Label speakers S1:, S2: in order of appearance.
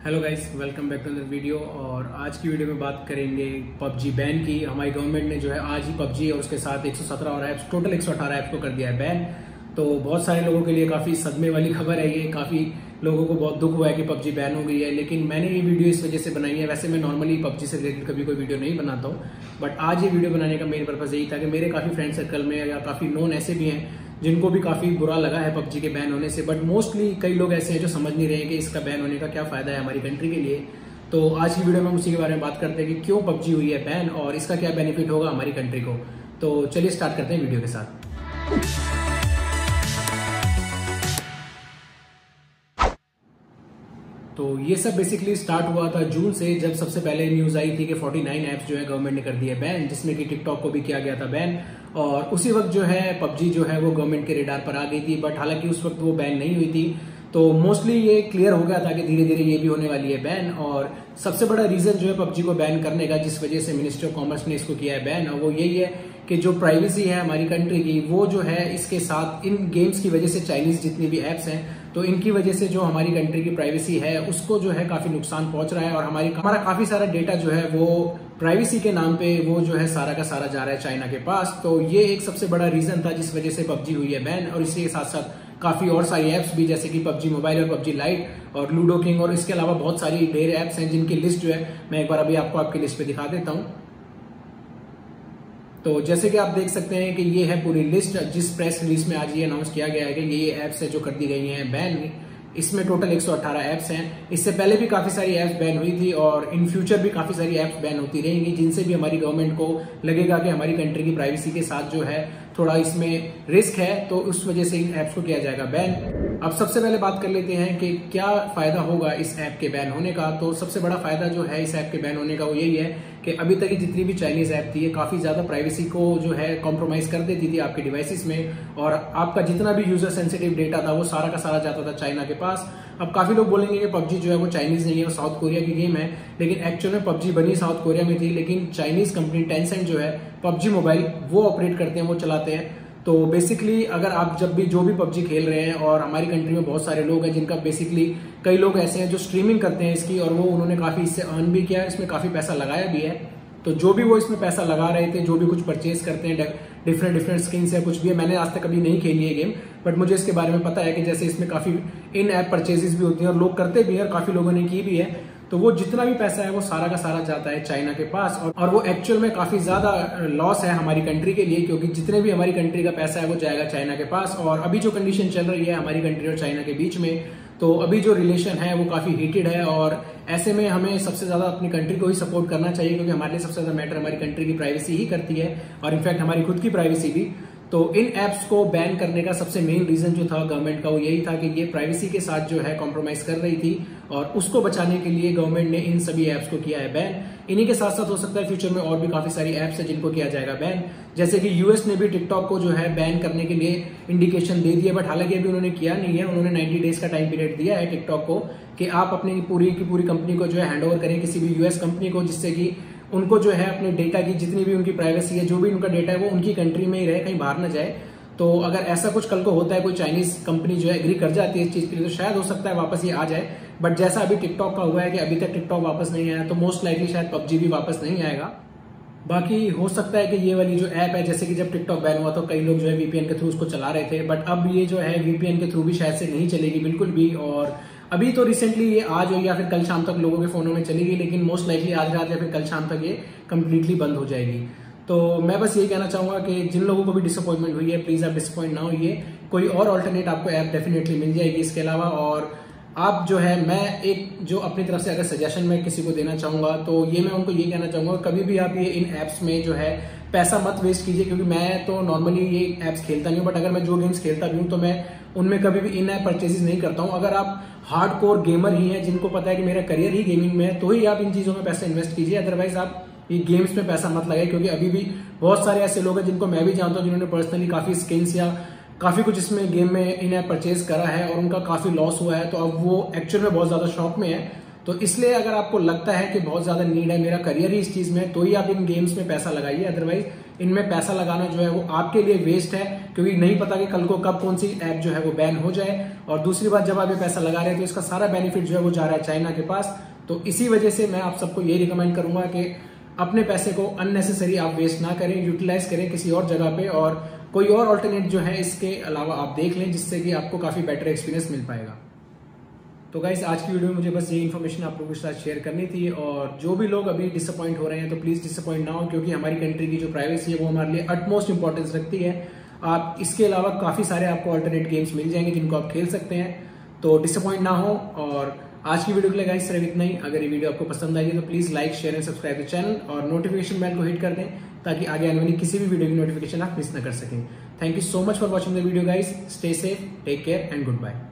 S1: Hello guys, welcome back to other video. और आज की वीडियो में बात करेंगे पबजी बैन की। हमारी गवर्नमेंट ने जो है आज ही पबजी और उसके साथ 117 और ऐप्स, टोटल 118 ऐप्स को कर दिया है बैन। तो बहुत सारे लोगों के लिए काफी सदमे वाली खबर है ये। काफी लोगों को बहुत दुख हुआ है कि पबजी बैन हो गई है, लेकिन मैंने ये वीडियो इस वजह से बनाई है। वैसे मैं नॉर्मली पबजी से रिलेटेड कभी कोई वीडियो नहीं बनाता हूँ, बट आज ये वीडियो बनाने का मेन पर्पज यही था कि मेरे काफी फ्रेंड सर्कल में या काफी नोन ऐसे भी हैं जिनको भी काफी बुरा लगा है पबजी के बैन होने से। बट मोस्टली कई लोग ऐसे हैं जो समझ नहीं रहे हैं कि इसका बैन होने का क्या फायदा है हमारी कंट्री के लिए। तो आज की वीडियो में हम उसी के बारे में बात करते हैं कि क्यों पबजी हुई है बैन और इसका क्या बेनिफिट होगा हमारी कंट्री को। तो चलिए स्टार्ट करते हैं वीडियो के साथ। तो ये सब बेसिकली स्टार्ट हुआ था जून से, जब सबसे पहले न्यूज आई थी कि 49 ऐप्स जो है गवर्नमेंट ने कर दिए बैन, जिसमें कि टिकटॉक को भी किया गया था बैन। और उसी वक्त जो है पबजी जो है वो गवर्नमेंट के रेडार पर आ गई थी, बट हालांकि उस वक्त वो बैन नहीं हुई थी। तो मोस्टली ये क्लियर हो गया था कि धीरे धीरे ये भी होने वाली है बैन। और सबसे बड़ा रीजन जो है पबजी को बैन करने का, जिस वजह से मिनिस्ट्री ऑफ कॉमर्स ने इसको किया है बैन, और वो यही है कि जो प्राइवेसी है हमारी कंट्री की, वो जो है इसके साथ इन गेम्स की वजह से, चाइनीज जितनी भी एप्स हैं, तो इनकी वजह से जो हमारी कंट्री की प्राइवेसी है उसको जो है काफी नुकसान पहुंच रहा है। और हमारा काफी सारा डेटा जो है वो प्राइवेसी के नाम पे वो जो है सारा का सारा जा रहा है चाइना के पास। तो ये एक सबसे बड़ा रीजन था जिस वजह से पबजी हुई है बैन। और इसी के साथ साथ काफी और सारी एप्स भी, जैसे कि पबजी मोबाइल और पबजी लाइट और लूडो किंग, और इसके अलावा बहुत सारी ढेर एप्स हैं जिनकी लिस्ट जो है मैं एक बार अभी आपको आपकी लिस्ट पे दिखा देता हूं। तो जैसे कि आप देख सकते हैं कि ये है पूरी लिस्ट जिस प्रेस रिलीज में आज ये अनाउंस किया गया है कि ये एप्स है जो कर दी गई हैं बैन। इसमें टोटल 118 ऐप्स हैं। इससे पहले भी काफी सारी ऐप्स बैन हुई थी और इन फ्यूचर भी काफी सारी ऐप्स बैन होती रहेंगी, जिनसे भी हमारी गवर्नमेंट को लगेगा कि हमारी कंट्री की प्राइवेसी के साथ जो है थोड़ा इसमें रिस्क है, तो उस वजह से इन ऐप्स को किया जाएगा बैन। अब सबसे पहले बात कर लेते हैं कि क्या फायदा होगा इस ऐप के बैन होने का। तो सबसे बड़ा फायदा जो है इस ऐप के बैन होने का वो यही है कि अभी तक की जितनी भी चाइनीज ऐप थी ये काफी ज्यादा प्राइवेसी को जो है कॉम्प्रोमाइज कर देती थी आपके डिवाइसेस में, और आपका जितना भी यूजर सेंसिटिव डेटा था वो सारा का सारा जाता था चाइना के पास। अब काफी लोग बोलेंगे कि पबजी जो है वो चाइनीज नहीं है, वो साउथ कोरिया की गेम है, लेकिन एक्चुअल में पबजी बनी साउथ कोरिया में थी, लेकिन चाइनीज कंपनी टेंसेंट जो है पबजी मोबाइल वो ऑपरेट करते हैं, वो चलाते हैं। तो बेसिकली अगर आप जब भी जो भी पबजी खेल रहे हैं, और हमारी कंट्री में बहुत सारे लोग हैं जिनका बेसिकली कई लोग ऐसे हैं जो स्ट्रीमिंग करते हैं इसकी, और वो उन्होंने काफी इससे अर्न भी किया है, इसमें काफी पैसा लगाया भी है। तो जो भी वो इसमें पैसा लगा रहे थे, जो भी कुछ परचेज करते हैं, डिफरेंट स्किन्स है, कुछ भी है, मैंने आज तक कभी नहीं खेली है गेम, बट मुझे इसके बारे में पता है कि जैसे इसमें काफी इन ऐप परचेजेस भी होती हैं और लोग करते भी है और काफी लोगों ने की भी है। तो वो जितना भी पैसा है वो सारा का सारा जाता है चाइना के पास, और वो एक्चुअल में काफी ज्यादा लॉस है हमारी कंट्री के लिए, क्योंकि जितने भी हमारी कंट्री का पैसा है वो जाएगा चाइना के पास। और अभी जो कंडीशन चल रही है हमारी कंट्री और चाइना के बीच में, तो अभी जो रिलेशन है वो काफी हीटेड है, और ऐसे में हमें सबसे ज्यादा अपनी कंट्री को ही सपोर्ट करना चाहिए, क्योंकि हमारे लिए सबसे ज्यादा मैटर हमारी कंट्री की प्राइवेसी ही करती है, और इनफैक्ट हमारी खुद की प्राइवेसी भी। तो इन एप्स को बैन करने का सबसे मेन रीजन जो था गवर्नमेंट का वो यही था कि ये प्राइवेसी के साथ जो है कॉम्प्रोमाइज कर रही थी, और उसको बचाने के लिए गवर्नमेंट ने इन सभी एप्स को किया है बैन। इन्हीं के साथ साथ हो सकता है फ्यूचर में और भी काफी सारी एप्स है जिनको किया जाएगा बैन, जैसे कि यूएस ने भी टिकटॉक को जो है बैन करने के लिए इंडिकेशन दे दिया, बट हालांकि अभी उन्होंने किया नहीं है। उन्होंने 90 डेज का टाइम पीरियड दिया है टिकटॉक को कि आप अपनी पूरी की पूरी कंपनी को जो है हैंड ओवर करें किसी भी यूएस कंपनी को, जिससे कि उनको जो है अपने डेटा की जितनी भी उनकी प्राइवेसी है, जो भी उनका डेटा है वो उनकी कंट्री में ही रहे, कहीं बाहर ना जाए। तो अगर ऐसा कुछ कल को होता है, कोई चाइनीज कंपनी जो है एग्री कर जाती है इस चीज के लिए, तो शायद हो सकता है वापस ये आ जाए। बट जैसा अभी टिकटॉक का हुआ है कि अभी तक टिकटॉक वापस नहीं आया, तो मोस्ट लाइकली शायद पबजी भी वापस नहीं आएगा। बाकी हो सकता है कि ये वाली जो ऐप है, जैसे कि जब टिकटॉक बैन हुआ तो कई लोग जो है वीपीएन के थ्रू उसको चला रहे थे, बट अब ये जो है वीपीएन के थ्रू भी शायद से नहीं चलेगी बिल्कुल भी। और अभी तो रिसेंटली ये आज हो या फिर कल शाम तक लोगों के फोनों में चलेगी, लेकिन मोस्ट लाइकली आज रात या फिर कल शाम तक ये कंप्लीटली बंद हो जाएगी। तो मैं बस यही कहना चाहूंगा कि जिन लोगों को भी डिसअपॉइंटमेंट हुई है, प्लीज आप डिसअपॉइंट ना होइए, कोई और अल्टरनेट आपको ऐप डेफिनेटली मिल जाएगी इसके अलावा। और आप जो है, मैं एक जो अपनी तरफ से अगर सजेशन मैं किसी को देना चाहूंगा तो ये मैं उनको ये कहना चाहूंगा, कभी भी आप ये इन एप्स में जो है पैसा मत वेस्ट कीजिए, क्योंकि मैं तो नॉर्मली ये एप्स खेलता नहीं हूँ, बट अगर मैं जो गेम्स खेलता भी हूँ तो मैं उनमें कभी भी इन ऐप परचेजेस नहीं करता हूँ। अगर आप हार्डकोर गेमर ही हैं, जिनको पता है कि मेरा करियर ही गेमिंग में है, तो ही आप इन चीजों में पैसा इन्वेस्ट कीजिए, अदरवाइज आप ये गेम्स में पैसा मत लगाए। क्योंकि अभी भी बहुत सारे ऐसे लोग हैं जिनको मैं भी जानता हूँ, जिन्होंने पर्सनली काफी स्किन्स या काफी कुछ इसमें गेम में इन ऐप परचेज करा है और उनका काफी लॉस हुआ है, तो अब वो एक्चुअल में बहुत ज्यादा शॉक में है। तो इसलिए अगर आपको लगता है कि बहुत ज्यादा नीड है, मेरा करियर ही इस चीज में, तो ही आप इन गेम्स में पैसा लगाइए, अदरवाइज इनमें पैसा लगाना जो है वो आपके लिए वेस्ट है, क्योंकि नहीं पता कि कल को कब कौन सी ऐप जो है वो बैन हो जाए। और दूसरी बात, जब आप ये पैसा लगा रहे हैं तो इसका सारा बेनिफिट जो है वो जा रहा है चाइना के पास। तो इसी वजह से मैं आप सबको ये रिकमेंड करूंगा कि अपने पैसे को अननेसेसरी आप वेस्ट ना करें, यूटिलाइज करें किसी और जगह पे, और कोई और ऑल्टरनेट जो है इसके अलावा आप देख लें, जिससे कि आपको काफी बेटर एक्सपीरियंस मिल पाएगा। तो गाइस, आज की वीडियो में मुझे बस ये इन्फॉर्मेशन आप लोगों के साथ शेयर करनी थी। और जो भी लोग अभी डिसअपॉइंट हो रहे हैं तो प्लीज डिसअपॉइंट ना हो, क्योंकि हमारी कंट्री की जो प्राइवेसी है वो हमारे लिए अटमोस्ट इंपॉर्टेंस रखती है। आप इसके अलावा काफी सारे आपको अल्टरनेट गेम्स मिल जाएंगे जिनको आप खेल सकते हैं, तो डिसअपॉइंट ना हो। और आज की वीडियो के लिए गाइस सिर्फ इतना ही। अगर ये वीडियो आपको पसंद आई है तो please like, share and subscribe the channel, और नोटिफिकेशन बेल को हिट कर दें ताकि आगे आने वाली किसी भी वीडियो की नोटिफिकेशन आप मिस ना कर सकें। Thank you so much for watching the video guys. Stay safe, take care and good bye.